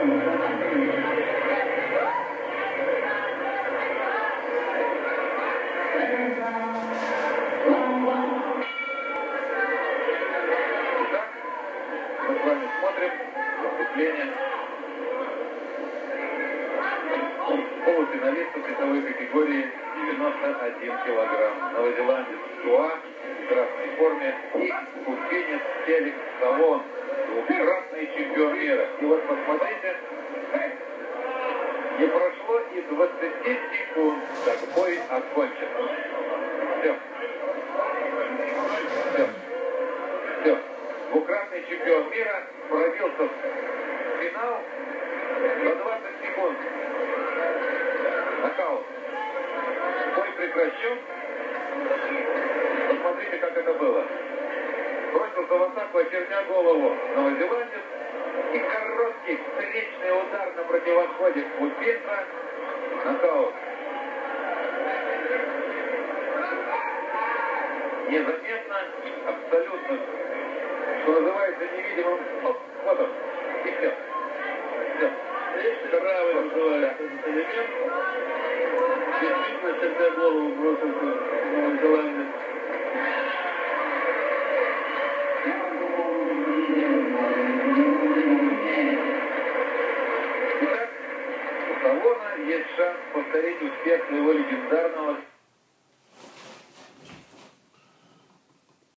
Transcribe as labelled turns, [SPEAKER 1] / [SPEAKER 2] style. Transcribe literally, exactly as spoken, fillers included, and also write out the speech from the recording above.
[SPEAKER 1] Мы с вами смотрим выступление полуфиналистов весовой категории девяносто один килограмм. Новозеландец Туа в красной форме и кубинец Феликс Салон, двукратный чемпион мира. И вот посмотрите, не прошло и двадцати секунд, как бой окончен. Все. Все. Все. Двукратный чемпион мира пробился в финал за двадцать секунд. Нокаут. Бой прекращен. Посмотрите, как это было. Бросился в атаку, очерня голову новозеландец. И короткий встречный удар на противоходе кубинца. Нокаут. Незаметно, абсолютно, что называется, невидимым. Оп, вот он. И все. Все. Здравый называется этот элемент. Действительно, когда голову бросился новозеландец. Итак, у Салона есть шанс повторить успех своего легендарного